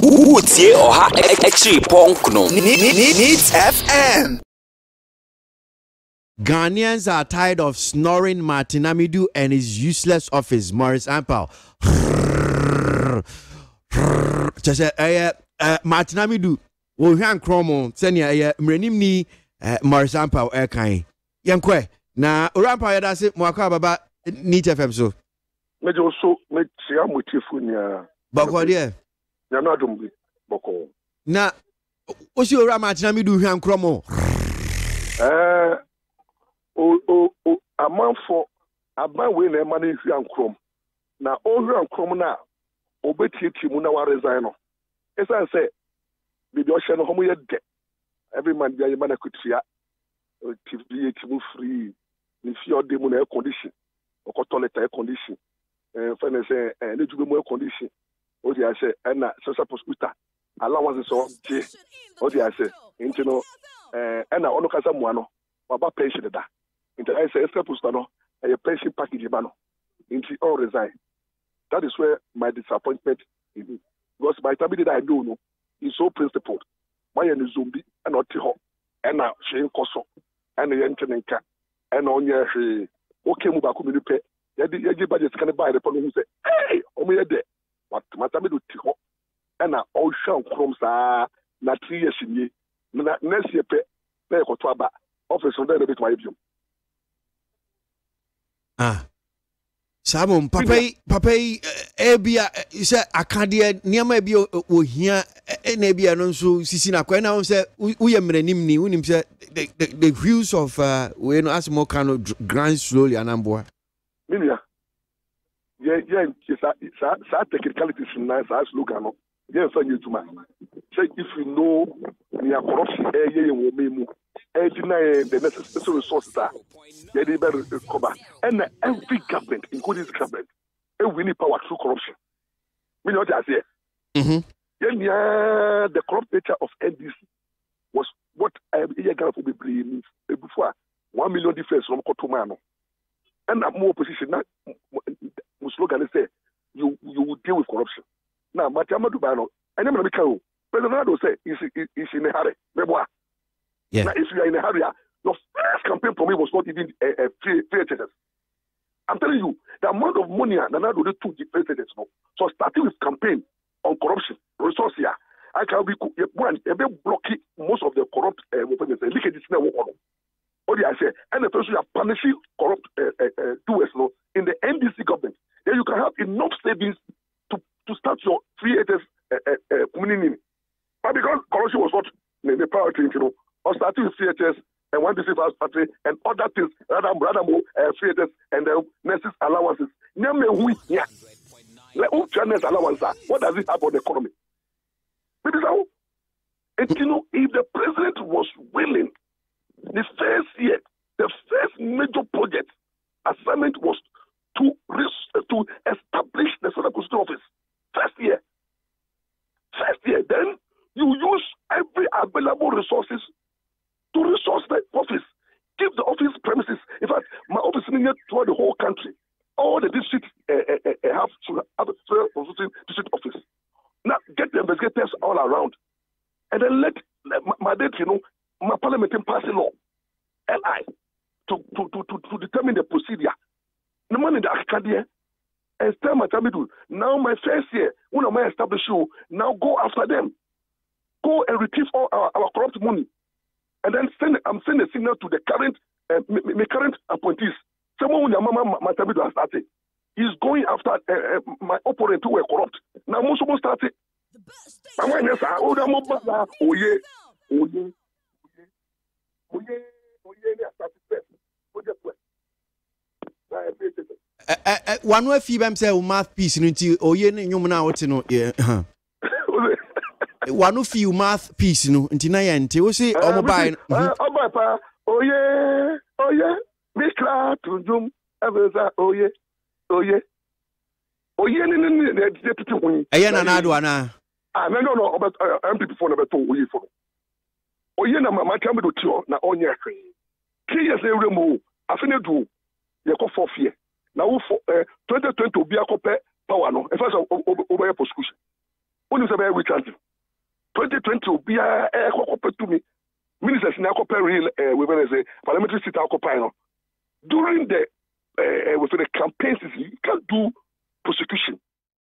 Utie Oha Echi Ponkno. Needs FM. Ghanaians are tired of snoring Martin Amidu and his useless office, Maurice Ampao. Martin Amidu, we have Chromo, Senya, Mrenimni, Maurice Ampao, Erkai. Yankwe, na Urampa Yadasi, Mwaka Baba, Neat FM so. Major also make Siam with Tifunia. Bako, dear. You're not doing Boko. Na, what's your Martin Amidu, Ham Chromo? A month for a man when a man is young chrome. Now, all young chrome now, obey Timuna resign. As I say, the ocean home yet dead. Every man be a man could see TV free, if you're demon air condition, or toilet air condition, and finance need to be more condition. Or the I say, and social hospital allowances or J. Or the I say, internal, and I only has someone about patient that. Into I say, a pension package, into all resign. That is where my disappointment is. Because by the time that I don't know, he's so principled. My is zombie and not Tiho, and now Shane Koso, and the Entenenka, and on your okay, Mubaku, your budget can buy the problem who say, hey, Omi de, what Matamidu Tiho, and now all Shan Chromes are not 3 years in ye, next year, pay Kotwaba, office on the bit my view. Sabon papai ebia say akade niam ebia ohia na ebia no so sisi na kwa na say uye mranim ni unim say the views of we no as more kind of grand slowly anamboa minia sa technicalities na sa slogan no ye fa nyetuma say if you know we are corruption ye wo memu deny the necessary resources are they better cover. And every government, including this government, we need power through corruption. We know what I say. The corrupt nature of NDC was what Ghana will be blaming before 1 million difference from Kotomano. And that more opposition, slogan say you will deal with corruption. Now, Matiama Dubano, and I'm going to President Ronaldo say he's in a hurry. Yeah. Now, if you are in a hurry, your first campaign for me was not even free agents. I'm telling you, the amount of money Nana do to free agents now. So starting with campaign on corruption, resource here, I can be one, a bit blocking most of the corrupt leakages in the world. What do I say? And the person you are punishing corrupt doers in the NDC government. Then you can have enough savings to start your free agents community. But because corruption was not the priority, or starting with CHS and one district house party and other things, rather more free agents and nurses allowances. What does it have on the economy? Maybe so. And if the president was willing, the first year, the first major project assignment was to establish the Federal Constitutional Office. First year, then you use every available resources to resource the office. Give the office premises. In fact, my office is near throughout the whole country. All the districts have to have a Federal Constitutional District Office. Now, get the investigators all around. And then let my parliament pass a law, LI, to determine the procedure. No money in the Acadia. And tell my Tamidu, now my first year, when I establish you, now go after them. Go and retrieve all our corrupt money. And then I'm sending a signal to the current appointees. Someone who Mama Matabido has started. He's going after my opponent who were corrupt. Now most of us started. One way feedback say mouthpiece into oye nyum na wote no one of you mouthpiece no ntina ya nti wo say o mobile pa oye mikra tunjum aveza oye ni deputy hun eya na na do ana no MPP for na beto oye for oye na mama kam do tio na onye hwe 3 years ewremu afene du ye ko 4 year na wo 2020 obi akope power no e fa so obeye prosecution. When you say be which country 2020 will be a to me ministers in real we will say parliamentary seat occupy no during the within the campaigns you can't do